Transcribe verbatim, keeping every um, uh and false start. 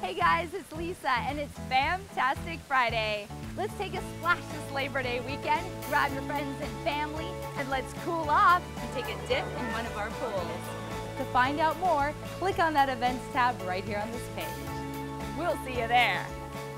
Hey guys, it's Lisa and it's Fantastic Friday. Let's take a splash this Labor Day weekend, grab your friends and family, and let's cool off and take a dip in one of our pools. To find out more, click on that events tab right here on this page. We'll see you there.